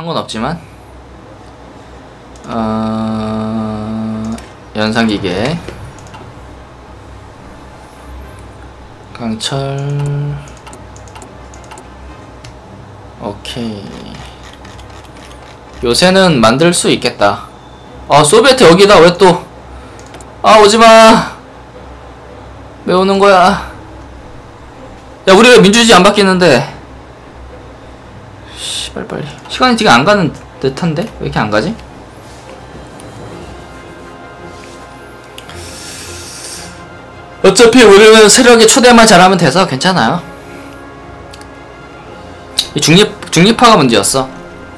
딴 건 없지만 연상기계 강철 오케이. 요새는 만들 수 있겠다. 소비에트 여기다. 왜 또 오지마. 왜 오는 거야. 야, 우리 왜 민주주의 안 바뀌는데. 씨발 빨리. 시간이 지금 안 가는 듯한데? 왜 이렇게 안 가지? 어차피 우리는 세력의 초대만 잘하면 돼서 괜찮아요. 이 중립화가 문제였어.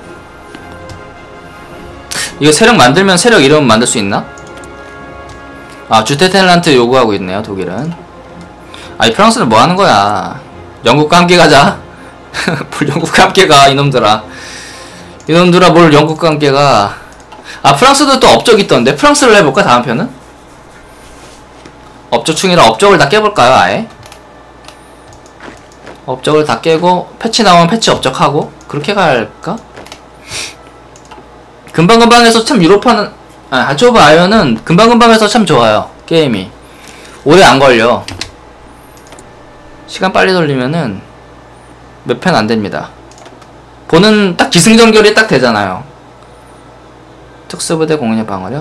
이거 세력 만들면 세력 이름 만들 수 있나? 주테텔란트 요구하고 있네요, 독일은. 이 프랑스는 뭐 하는 거야? 영국과 함께 가자. 뭘 영국과 함께 가, 이놈들아. 이놈들아, 뭘 영국과 함께 가. 프랑스도 또 업적 있던데? 프랑스를 해볼까, 다음 편은? 업적충이라 업적을 다 깨볼까요, 아예? 업적을 다 깨고, 패치 나오면 패치 업적하고, 그렇게 갈까? 금방금방 해서 참 유로파는, 하츠 오브 아이언은 금방금방 해서 참 좋아요, 게임이. 오래 안 걸려. 시간 빨리 돌리면은 몇 편 안 됩니다. 보는 딱 기승전결이 딱 되잖아요. 특수부대 공연의 방어력.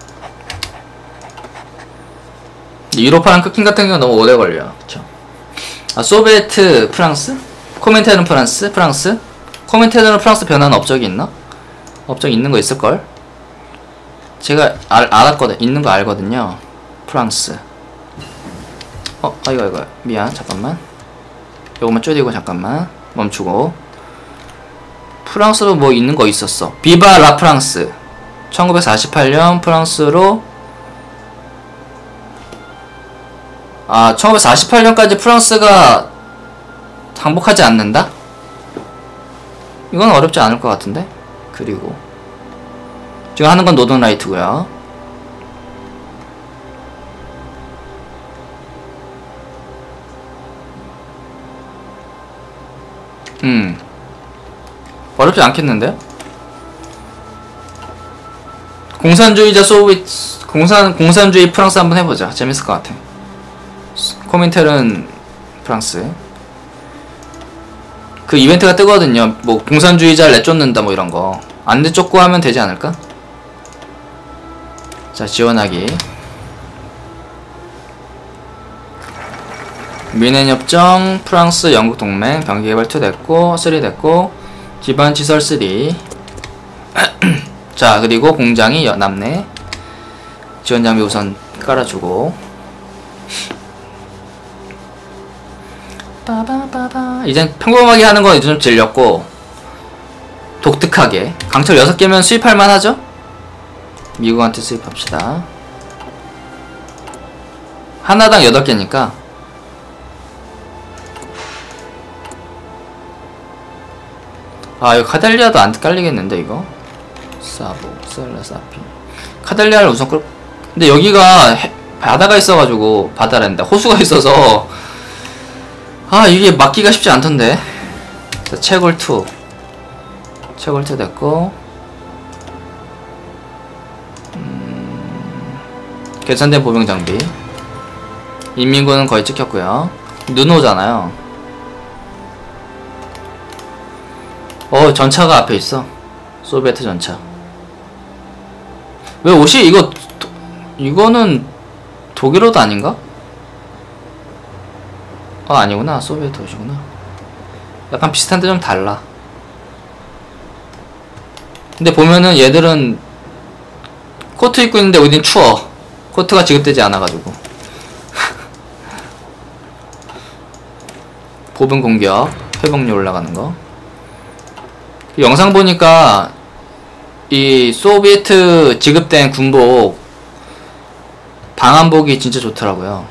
유로파랑 쿠킹 같은 경우는 너무 오래 걸려요. 그쵸? 소비에트 프랑스? 코멘테르는 프랑스? 코멘테르는 프랑스 변화는 업적이 있나? 업적 있는 거 있을걸? 제가 알았거든. 있는 거 알거든요. 프랑스. 이거. 미안. 잠깐만. 요거만 줄이고 잠깐만. 멈추고. 프랑스로 뭐 있는 거 있었어. 비바 라 프랑스. 1948년 프랑스로 1948년까지 프랑스가 항복하지 않는다? 이건 어렵지 않을 것 같은데? 그리고 지금 하는 건 노던라이트고요. 어렵지 않겠는데요? 공산주의자 공산주의 프랑스 한번 해보자. 재밌을 것 같아. 코민텔은 프랑스. 그 이벤트가 뜨거든요. 뭐 공산주의자를 내쫓는다 뭐 이런거. 안 내쫓고 하면 되지 않을까? 자, 지원하기. 미네협정, 프랑스, 영국 동맹, 병기개발 2 됐고, 3 됐고, 기반시설 3. 자, 그리고 공장이 남네. 지원장비 우선 깔아주고. 이젠 평범하게 하는 건 이제 좀 질렸고, 독특하게. 강철 6개면 수입할만 하죠? 미국한테 수입합시다. 하나당 8개니까. 이거 카델리아도 안 깔리겠는데, 이거? 사보, 셀라사피. 카델리아를 우선 근데 여기가 바다가 있어가지고, 바다란다. 호수가 있어서, 이게 막기가 쉽지 않던데. 자, 채굴2. 채굴2 됐고. 개선된 보병장비. 인민군은 거의 찍혔고요. 눈 오잖아요. 전차가 앞에 있어. 소비에트 전차. 왜 옷이 이거는 독일 옷 아닌가? 아니구나. 소비에트 옷이구나. 약간 비슷한데 좀 달라. 근데 보면은 얘들은 코트 입고 있는데 우린 추워. 코트가 지급되지 않아가지고. 보병 공격. 회복률 올라가는 거. 영상 보니까 이 소비에트 지급된 군복 방한복이 진짜 좋더라고요.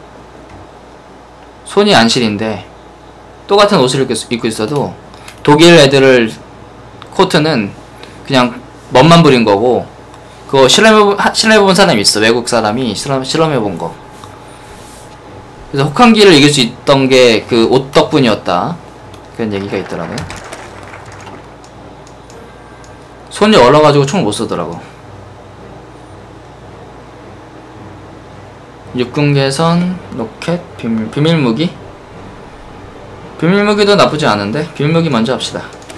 손이 안 시린데 똑같은 옷을 입고 있어도 독일 애들을 코트는 그냥 멋만 부린 거고, 그거 실험해본 사람이 있어. 외국 사람이 실험해본 거. 그래서 혹한기를 이길 수 있던 게 그 옷 덕분이었다, 그런 얘기가 있더라고요. 손이 얼어가지고 총을 못쏘더라고. 육군개선, 로켓, 비밀무기. 비밀무기도 나쁘지 않은데 비밀무기 먼저 합시다.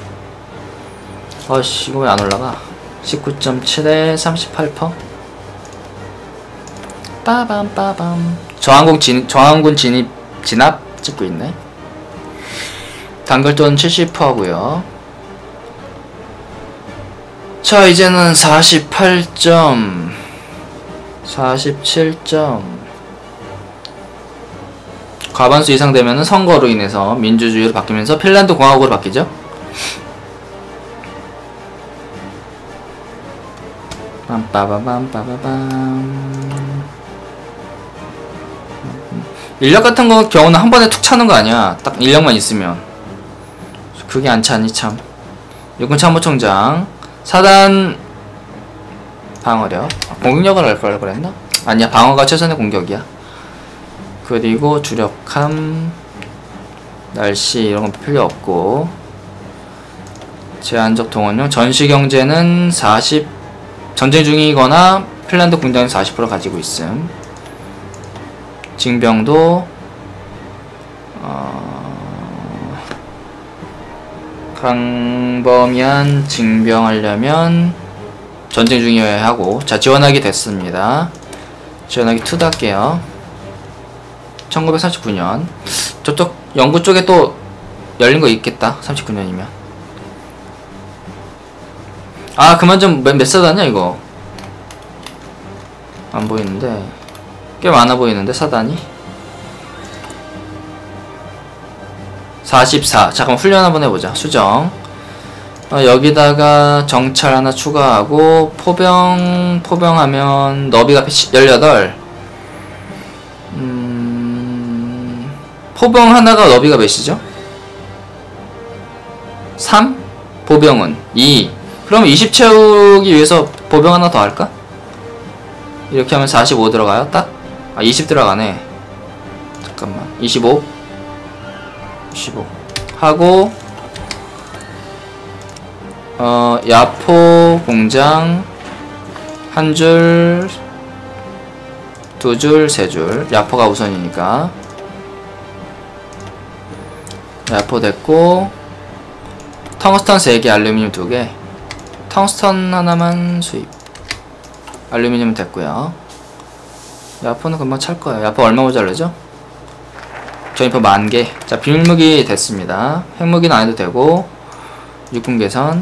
어씨, 이거 왜 안 올라가? 19.7에 38%. 빠밤. 저항군 진압 찍고 있네. 단결돈 70%고요. 자, 이제는 48점, 47점. 과반수 이상 되면은 선거로 인해서 민주주의로 바뀌면서 핀란드 공화국으로 바뀌죠. 인력 같은 거 경우는 한 번에 툭 차는 거 아니야. 딱 인력만 있으면. 그게 안 차니 참. 육군 참모총장. 사단 방어력. 공격력을 할 걸 그랬나? 아니야, 방어가 최선의 공격이야. 그리고 주력함, 날씨 이런 건 필요 없고. 제한적 동원령. 전시경제는 40, 전쟁 중이거나 핀란드 군단이 40% 가지고 있음. 징병도 강범위한 징병하려면 전쟁 중이어야 하고. 자, 지원하기 됐습니다. 지원하기 2도 할게요. 1939년 저쪽 영구 쪽에 또 열린거 있겠다. 39년이면 아, 그만 좀. 몇 사단이야 이거? 안 보이는데 꽤 많아 보이는데 사단이. 44. 잠깐만 훈련 한번 해보자. 수정. 여기다가 정찰 하나 추가하고 포병하면 너비가 18. 포병 하나가 너비가 몇이죠? 3? 보병은 2. 그럼 20 채우기 위해서 보병 하나 더 할까? 이렇게 하면 45 들어가요? 딱? 아, 20 들어가네. 잠깐만. 25 하고 야포 공장 한 줄, 두 줄, 세 줄. 야포가 우선이니까 야포 됐고, 텅스턴 3개, 알루미늄 2개. 텅스턴 하나만 수입. 알루미늄 됐고요. 야포는 금방 찰 거예요. 야포 얼마 모자르죠? 전이포 10,000개. 자, 비밀무기 됐습니다. 핵무기는 안 해도 되고. 육군 개선.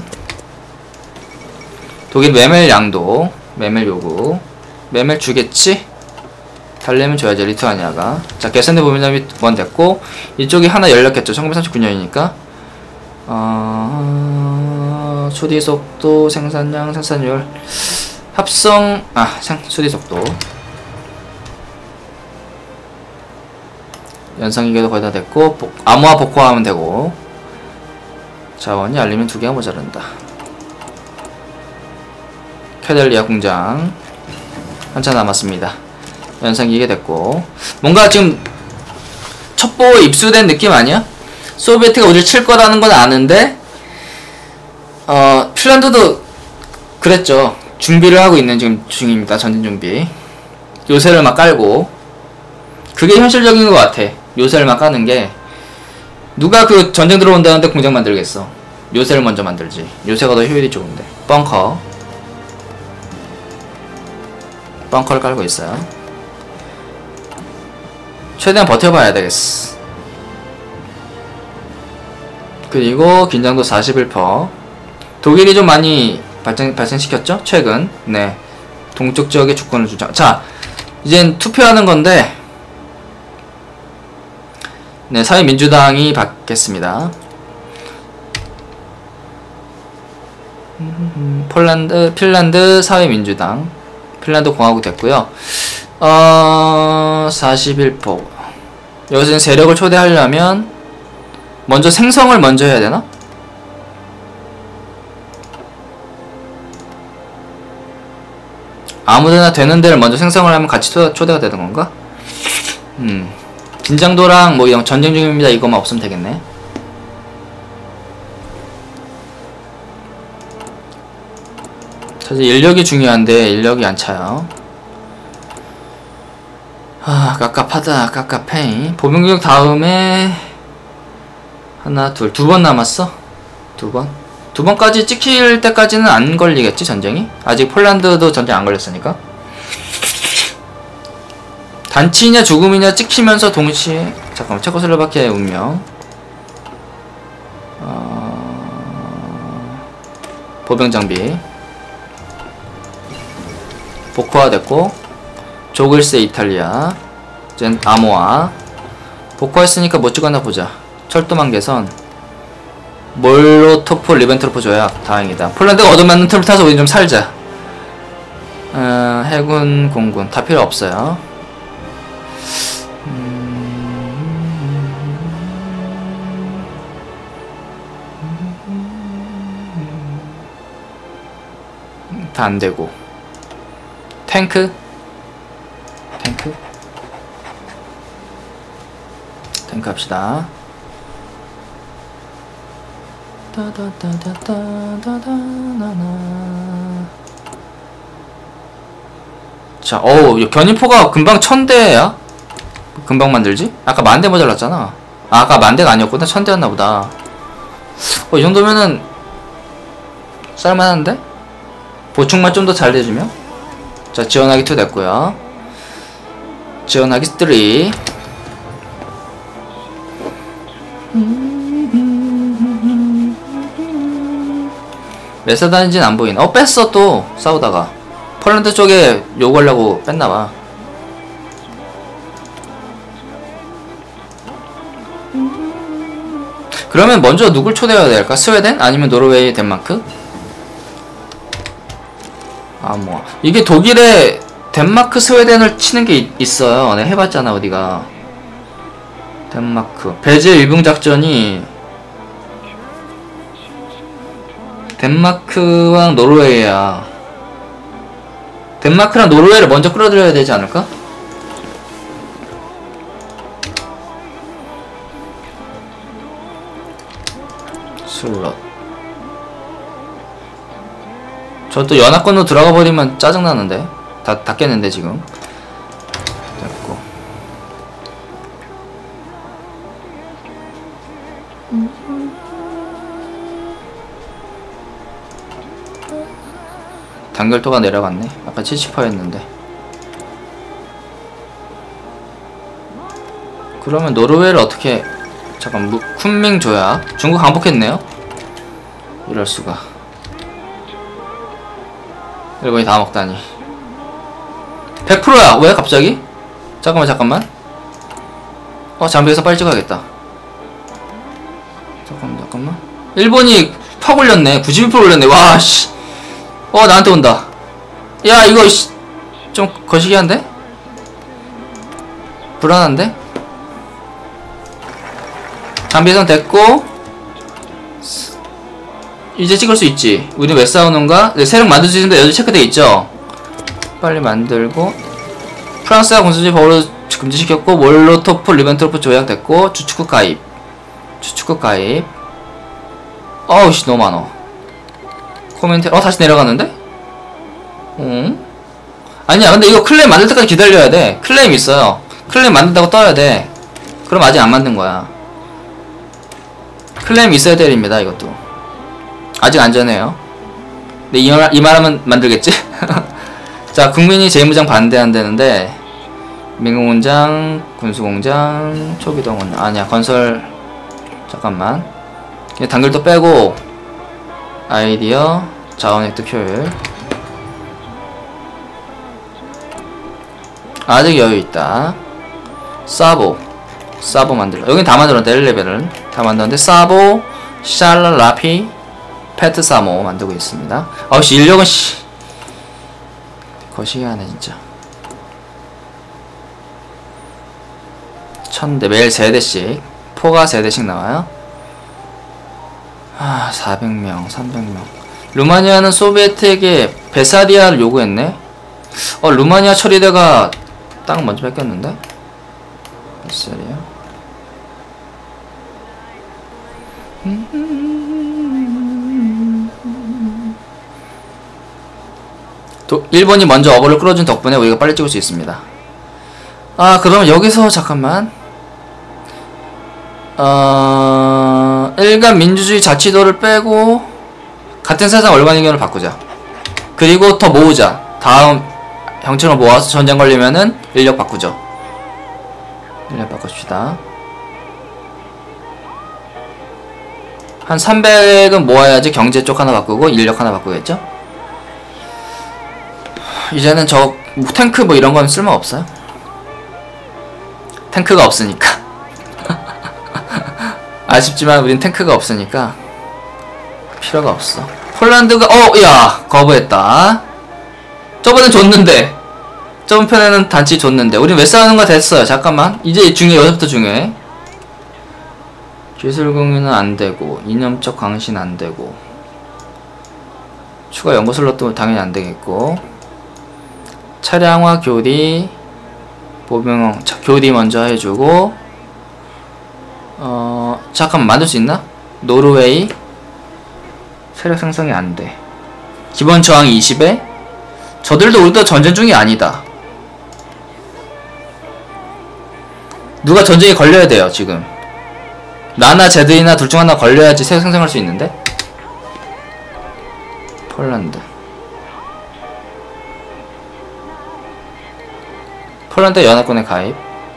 독일 메멜 양도. 메멜 요구. 메멜 주겠지? 달래면 줘야지, 리투아니아가. 자, 개선대 보면점이 1번 됐고, 이쪽이 하나 열렸겠죠. 1939년이니까. 수리속도, 생산량, 생산율, 합성, 수리속도. 연상기계도 거의 다 됐고, 암호화 복호하면 되고. 자원이 알리면 2개가 모자란다. 캐델리아 공장 한참 남았습니다. 연상기계 됐고. 뭔가 지금 첩보에 입수된 느낌 아니야? 소비에트가 우리를 칠 거라는 건 아는데, 핀란드도 그랬죠. 준비를 하고 있는 지금 중입니다. 전진 준비. 요새를 막 깔고. 그게 현실적인 것 같아. 요새를 막 까는 게. 누가 그 전쟁 들어온다는데 공장 만들겠어. 요새를 먼저 만들지. 요새가 더 효율이 좋은데. 벙커를 깔고 있어요. 최대한 버텨봐야 되겠어. 그리고 긴장도 41%. 독일이 좀 많이 발생시켰죠? 최근. 네. 동쪽 지역의 주권을 주장. 자, 이젠 투표하는 건데, 네, 사회민주당이 받겠습니다. 핀란드 사회민주당. 핀란드 공화국 됐고요. 41%. 여기서는 세력을 초대하려면 먼저 생성을 먼저 해야 되나? 아무데나 되는 데를 먼저 생성을 하면 같이 초대가 되는 건가? 긴장도랑 뭐 이런 전쟁 중입니다 이거만 없으면 되겠네. 사실 인력이 중요한데 인력이 안 차요. 아, 깝깝하다. 깝깝해. 보병교육 다음에 하나, 둘, 두 번 남았어. 두 번. 두 번까지 찍힐 때까지는 안 걸리겠지, 전쟁이? 아직 폴란드도 전쟁 안 걸렸으니까. 단치냐 죽음이냐 찍히면서 동시에 잠깐만, 체코슬로바키아의 운명. 보병 장비 복화화 됐고, 조글세 이탈리아, 젠 아모아. 복화했으니까 뭐 찍었나 보자. 철도망 개선, 몰로토프 리벤트로프 조약. 다행이다. 폴란드가 얻어맞는 틈을 타서 우리 좀 살자. 해군 공군 다 필요 없어요. 다 안되고. 탱크 합시다. 자, 견인포가 금방 1000대야? 금방 만들지? 아까 10,000대 모자랐잖아. 아까 10,000대가 아니었구나. 1000대였나 보다. 이 정도면은 쌀만한데? 보충만 좀 더 잘 돼주면? 자, 지원하기 2 됐고요. 지원하기 3. 몇 사 다닌지는 안 보이네. 뺐어. 또 싸우다가 폴란드 쪽에 요구하려고 뺐나봐. 그러면 먼저 누굴 초대해야 될까? 스웨덴? 아니면 노르웨이, 덴마크? 뭐 이게 독일에 덴마크, 스웨덴을 치는 게 있어요. 내가 해봤잖아. 어디가 덴마크 배제 위붕작전이 덴마크랑 노르웨이야. 덴마크랑 노르웨이를 먼저 끌어들여야 되지 않을까? 슬롯. 저 또 연합권으로 들어가 버리면 짜증나는데. 다 깼는데 지금. 됐고. 단결도가 내려갔네. 아까 70%였는데. 그러면 노르웨이를 어떻게... 잠깐, 쿤밍 조약. 중국 항복했네요. 이럴수가. 일본이 다 먹다니. 100%야! 왜 갑자기? 잠깐만. 장비에서 빨리 찍어야겠다. 잠깐만. 일본이 팍 올렸네. 92% 올렸네. 와, 씨. 나한테 온다. 야, 이거, 씨. 좀 거시기한데? 불안한데? 장비에선 됐고, 이제 찍을 수 있지. 우리 왜 싸우는가? 네, 세력 만들 수 있는데 여기 체크돼 있죠? 빨리 만들고. 프랑스가 군수지 법으로 금지시켰고, 몰로토프 리벤트로프 조약됐고, 주축국 가입. 어우씨, 너무 많어. 코멘트, 다시 내려갔는데? 아니야, 근데 이거 클레임 만들 때까지 기다려야 돼. 클레임 있어요. 클레임 만든다고 떠야 돼. 그럼 아직 안 만든 거야. 클레임 있어야 때립니다, 이것도. 아직 안전해요. 근데 이 말하면 만들겠지? 자, 국민이 재무장 반대한다는데, 민공공장, 군수공장, 초기동원, 아니야, 건설, 잠깐만. 단결도 빼고, 아이디어, 자원획득 효율. 아직 여유있다. 사보 만들어. 여긴 다 만들었는데, 1레벨은. 다 만들었는데, 사보, 샬라라피, 페트사모 만들고 있습니다. 아우씨, 인력은 씨 거시기하네 진짜. 1000대 매일 3대씩 포가 3대씩 나와요. 400명 300명. 루마니아는 소비에트에게 베사디아를 요구했네. 루마니아 처리대가 땅 먼저 뺏겼는데. 베사디아. 일본이 먼저 어그를 끌어준 덕분에 우리가 빨리 찍을 수 있습니다. 아, 그러면 여기서 잠깐만. 일간 민주주의 자치도를 빼고 같은 세상 월간 의견을 바꾸자. 그리고 더 모으자. 다음 형체로 모아서 전쟁 걸리면은 인력 바꾸죠. 인력 바꿉시다. 한 300은 모아야지 경제 쪽 하나 바꾸고 인력 하나 바꾸겠죠? 이제는 저 탱크 뭐 이런 건 쓸모 없어요. 탱크가 없으니까. 아쉽지만 우린 탱크가 없으니까 필요가 없어. 폴란드가 야 거부했다. 저번엔 줬는데, 저번 편에는 단지 줬는데 우린 왜 싸우는가 됐어요. 잠깐만, 이제 중요해. 여기서부터 중요해. 기술 공유는 안되고 이념적 강신 안되고 추가 연구 슬롯도 당연히 안되겠고, 차량화 교리 보병 교리 먼저 해주고, 잠깐만, 만들 수 있나? 노르웨이 세력 생성이 안돼. 기본 저항 20에 저들도 우리도 전쟁 중이 아니다. 누가 전쟁에 걸려야 돼요. 지금 나나 쟤들이나 둘 중 하나 걸려야지 세력 생성할 수 있는데. 폴란드 연합군에 가입.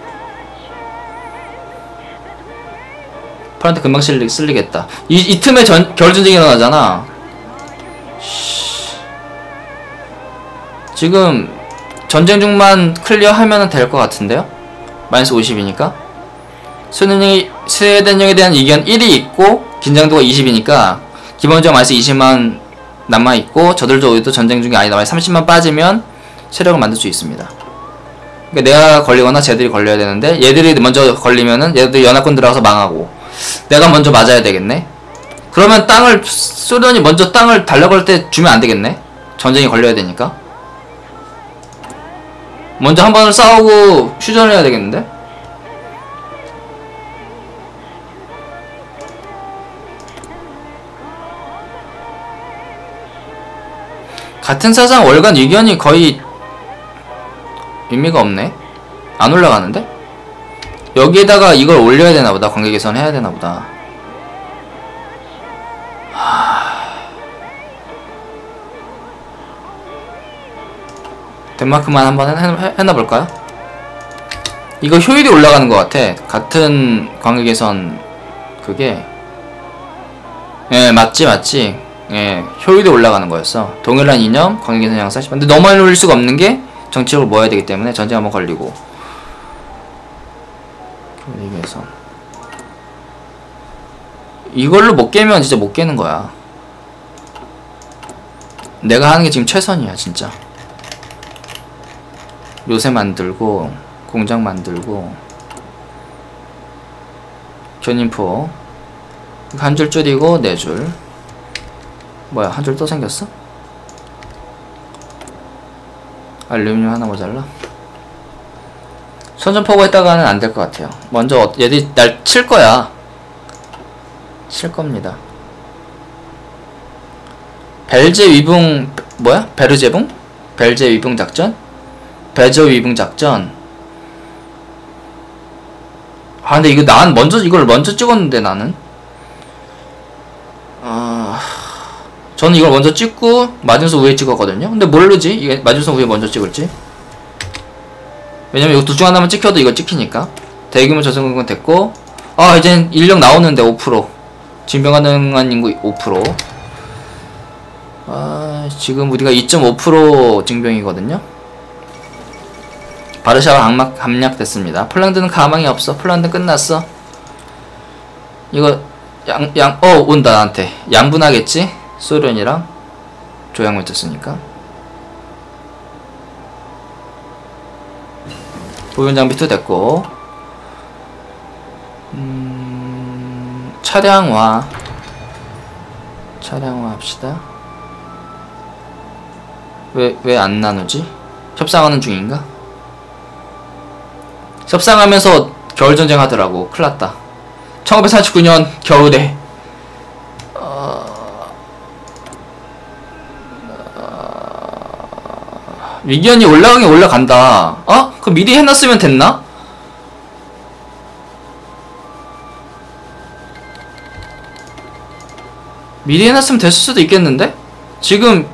폴란드 금방 쓸리겠다. 이 틈에 겨울전쟁이 일어나잖아. 지금 전쟁 중만 클리어 하면은 될 것 같은데요? 마이너스 50이니까. 스웨덴령에 대한 이견 1이 있고 긴장도가 20이니까 기본적으로 마이너스 20만 남아있고, 저들도 우리도 전쟁 중이 아니다. 마이너스 30만 빠지면 세력을 만들 수 있습니다. 그러니까 내가 걸리거나 쟤들이 걸려야 되는데, 얘들이 먼저 걸리면은 얘들이 연합군 들어가서 망하고 내가 먼저 맞아야 되겠네. 그러면 소련이 먼저 땅을 달려갈 때 주면 안 되겠네. 전쟁이 걸려야 되니까. 먼저 한 번을 싸우고 휴전을 해야 되겠는데? 같은 사상 월간 의견이 거의 의미가 없네. 안 올라가는데? 여기에다가 이걸 올려야 되나보다. 관계 개선 해야 되나보다. 덴마크만 한번 해놔볼까요? 이거 효율이 올라가는 것 같아. 같은 관계 개선 그게. 예, 맞지. 예, 효율이 올라가는 거였어. 동일한 이념, 관계 개선 양 40. 근데 너무 많이 올릴 수가 없는 게 정치적으로 모아야 되기 때문에 전쟁 한번 걸리고. 관계 개선. 이걸로 못 깨면 진짜 못 깨는 거야. 내가 하는 게 지금 최선이야, 진짜. 요새 만들고, 공장 만들고, 견인포 한 줄 줄이고 4줄. 뭐야, 한 줄 또 생겼어? 알루미늄 하나 모자라. 선전포고 했다가는 안 될 것 같아요. 먼저 얘들이 날 칠 거야. 칠 겁니다. 벨제 위붕 뭐야? 베르제붕? 벨제 위붕 작전? 베저 위붕 작전. 아, 근데 이거 이걸 먼저 찍었는데 나는. 저는 이걸 먼저 찍고 마준선 위에 찍었거든요. 근데 모르지 이게 마준선 위에 먼저 찍을지. 왜냐면 이거 둘 중 하나만 찍혀도 이거 찍히니까. 대규모 저승공군 됐고, 이젠 인력 나오는데 5%. 징병 가능한 인구 5%. 지금 우리가 2.5% 징병이거든요. 바르샤바 함락됐습니다. 폴란드는 가망이 없어. 폴란드 끝났어. 이거 온다 나한테. 양분하겠지? 소련이랑 조약 맺었으니까. 보존장비도 됐고, 차량화 합시다. 왜 안 나누지? 협상하는 중인가? 협상하면서 겨울전쟁 하더라고. 큰일났다. 1949년 겨울에 위기현이 올라가긴 올라간다. 어? 그럼 미리 해놨으면 됐나? 미리 해놨으면 됐을 수도 있겠는데? 지금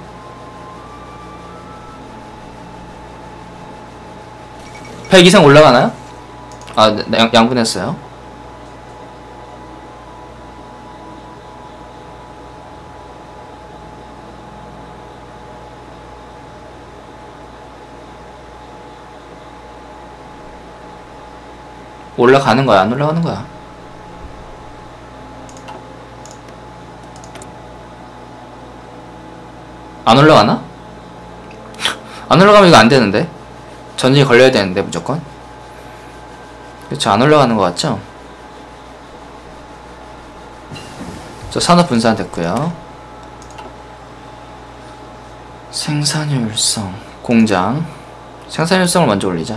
100 이상 올라가나요? 아, 네, 양분했어요. 올라가는 거야, 안 올라가는 거야? 안 올라가나? 안 올라가면 이거 안 되는데? 전진이 걸려야 되는데, 무조건? 그쵸, 안 올라가는 거 같죠? 저 산업 분산 됐고요. 생산효율성, 공장. 생산효율성을 먼저 올리자.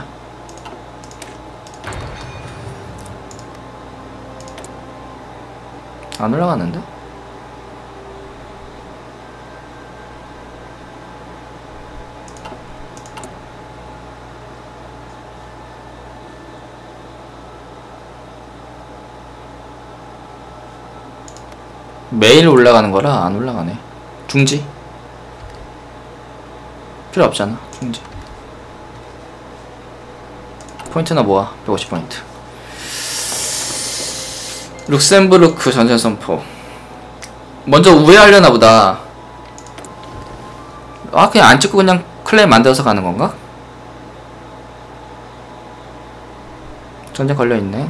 안 올라가는데? 매일 올라가는 거라 안 올라가네. 중지 필요 없잖아. 중지 포인트나 모아. 150포인트. 룩셈부르크 전쟁 선포. 먼저 우회하려나 보다. 아, 그냥 안 찍고 그냥 클레임 만들어서 가는 건가? 전쟁 걸려있네.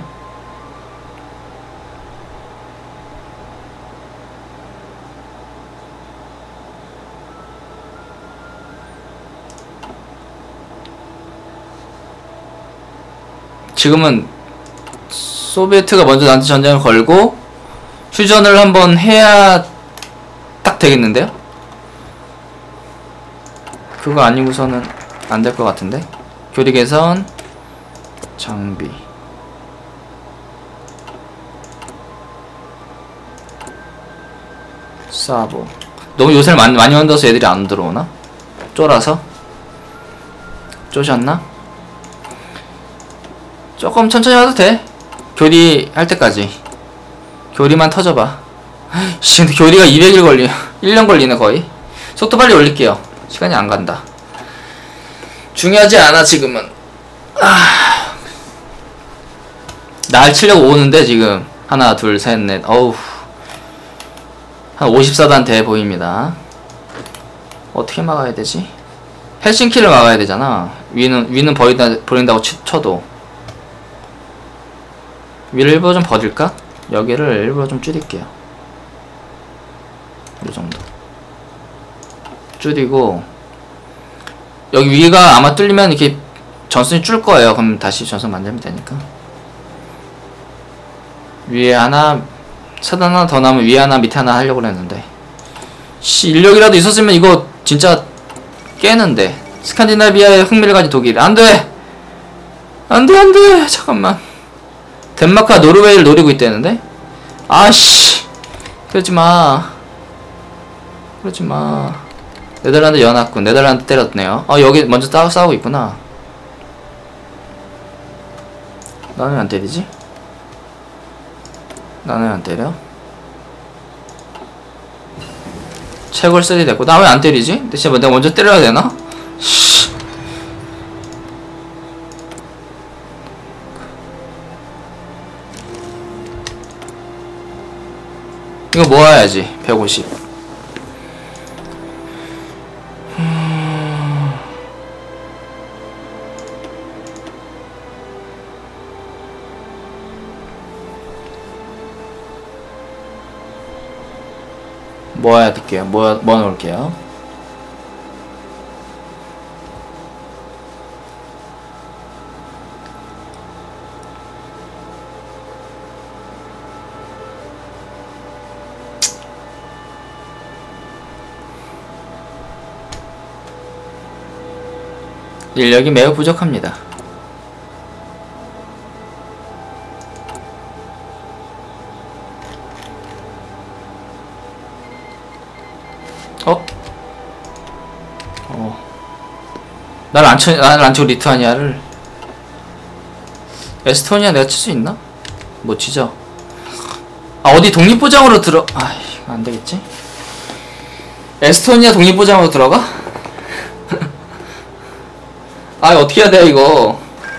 지금은 소비에트가 먼저 나한테 전쟁을 걸고 휴전을 한번 해야 딱 되겠는데요? 그거 아니고서는 안 될 것 같은데? 교리 개선, 장비. 사보. 너무 요새를 많이 만들어서 애들이 안 들어오나? 쫄아서? 쪼셨나? 조금 천천히 와도 돼. 교리 할 때까지. 교리만 터져봐. 씨, 근데 교리가 200일 걸려. 1년 걸리네, 거의. 속도 빨리 올릴게요. 시간이 안 간다. 중요하지 않아, 지금은. 날 치려고 오는데, 지금. 하나, 둘, 셋, 넷. 어우. 한 54단 돼 보입니다. 어떻게 막아야 되지? 헬싱키를 막아야 되잖아. 위는 버린다고 쳐도. 위를 일부러 좀 버릴까? 여기를 일부러 좀 줄일게요. 이 정도. 줄이고, 여기 위가 아마 뚫리면 이렇게 전선이 줄 거예요. 그럼 다시 전선 만들면 되니까. 위에 하나, 차단 하나 더 나오면 위에 하나, 밑에 하나 하려고 했는데. 씨, 인력이라도 있었으면 이거 진짜 깨는데. 스칸디나비아의 흥미를 가진 독일. 안 돼! 안 돼, 안 돼! 잠깐만. 덴마크가 노르웨이를 노리고 있다는데? 아씨, 그러지마. 그러지마. 네덜란드 연합군. 네덜란드 때렸네요. 여기 먼저 싸우고 있구나. 나는 안 때리지? 나는 안 때려? 채굴 쓰리 됐고. 나 왜 안 때리지? 대체 내가 먼저 때려야 되나? 씨. 이거 모아야지. 150. 모아야 될게요. 모아 놓을게요. 인력이 매우 부족합니다. 나를 안 치고 리투아니아를. 에스토니아 내가 칠 수 있나? 못 치죠. 아, 어디 독립보장으로 아이, 안 되겠지? 에스토니아 독립보장으로 들어가? 아, 어떻게 해야 돼, 이거.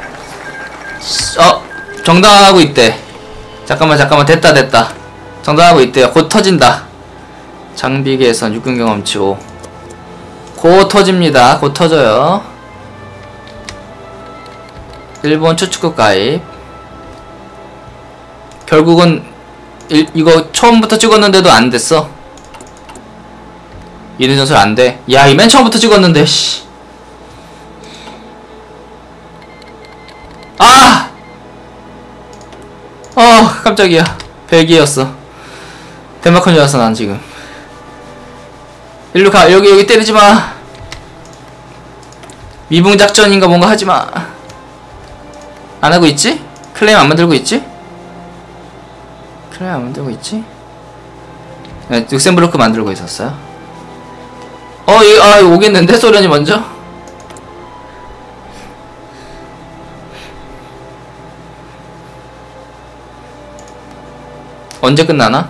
정당하고 있대. 잠깐만, 됐다. 정당하고 있대요. 곧 터진다. 장비 개선, 육군 경험치 5. 곧 터집니다. 곧 터져요. 일본 추축국 가입. 결국은 이거 처음부터 찍었는데도 안 됐어. 이른 전술 안 돼. 야, 이 맨 처음부터 찍었는데, 씨. 아! 깜짝이야. 벨기에였어. 덴마크인 줄 알았어, 난 지금. 일로 가. 여기 때리지 마. 미붕작전인가 뭔가 하지 마. 안 하고 있지? 클레임 안 만들고 있지? 클레임 안 만들고 있지? 네, 룩셈부르크 만들고 있었어요. 이거 오겠는데? 소련이 먼저? 언제 끝나나?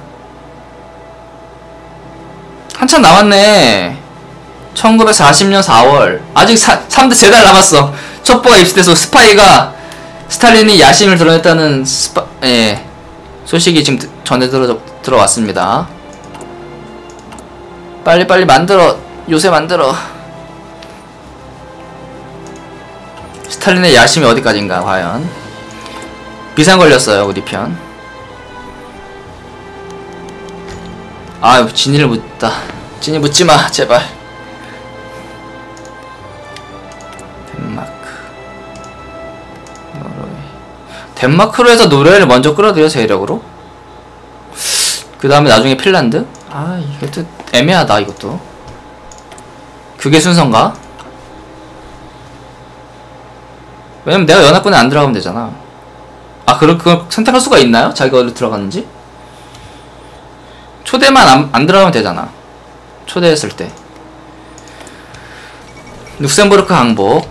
한참 남았네. 1940년 4월. 아직 3대 3달 남았어. 첩보가 입수돼서 스탈린이 야심을 드러냈다는 소식이 지금 전해 들어왔습니다. 빨리 만들어. 요새 만들어. 스탈린의 야심이 어디까지인가 과연. 비상 걸렸어요, 우리 편. 아유, 진이를 묻다. 진이 묻지마, 제발. 덴마크, 노르웨이. 덴마크로 해서 노르웨이를 먼저 끌어들여, 세력으로. 그 다음에 나중에 핀란드. 아, 이것도 애매하다, 이것도. 그게 순서인가? 왜냐면 내가 연합군에 안 들어가면 되잖아. 아, 그걸 선택할 수가 있나요? 자기가 어디로 들어갔는지? 초대만 안 들어가면 되잖아. 초대했을 때. 룩셈부르크 항복.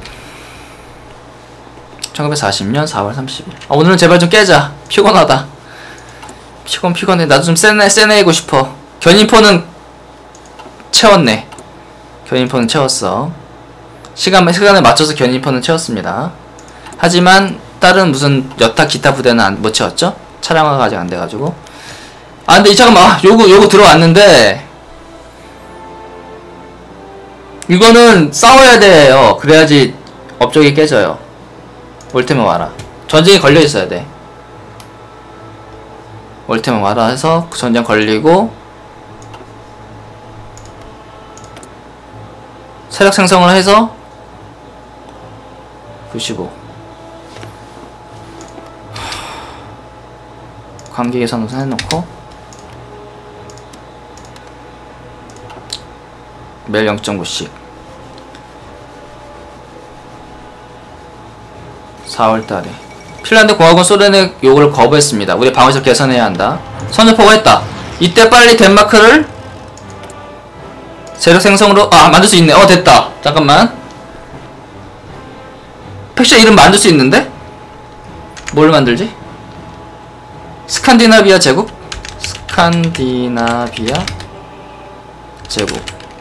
1940년 4월 30일. 오늘은 제발 좀 깨자. 피곤하다. 피곤해. 나도 좀 세내고 싶어. 견인포는 채웠네. 견인포는 채웠어. 시간에 맞춰서 견인포는 채웠습니다. 하지만 다른 무슨 여타 기타 부대는 못 채웠죠? 차량화가 아직 안 돼가지고. 근데 잠깐만. 요거 들어왔는데 이거는 싸워야 돼요. 그래야지 업적이 깨져요. 올 테면 와라. 전쟁이 걸려 있어야 돼. 올 테면 와라 해서 전쟁 걸리고 세력 생성을 해서 95 관계 개선 우선 해놓고 매일 0.9씩 4월달에 핀란드 공화군 소련의 요구를 거부했습니다. 우리 방어시설 개선해야 한다. 선제포고 했다. 이때 빨리 덴마크를 세력 생성으로 만들 수 있네. 됐다. 잠깐만. 팩션 이름 만들 수 있는데? 뭘 만들지? 스칸디나비아 제국? 스칸디나비아 제국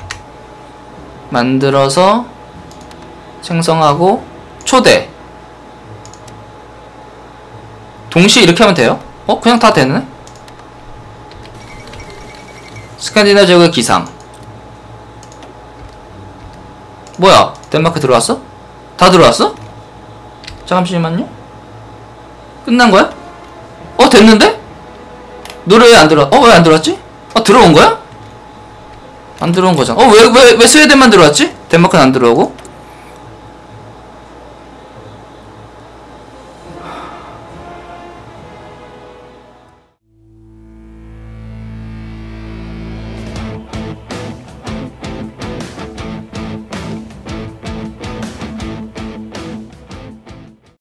만들어서 생성하고 초대. 동시에 이렇게 하면 돼요? 그냥 다 되네? 스칸디나비아 제국의 기상. 뭐야? 덴마크 들어왔어? 다 들어왔어? 잠시만요. 끝난 거야? 됐는데? 노래 왜 안 들어왔? 왜 안 들어왔지? 들어온 거야? 안 들어온 거잖아. 왜 스웨덴만 들어왔지? 덴마크는 안 들어오고?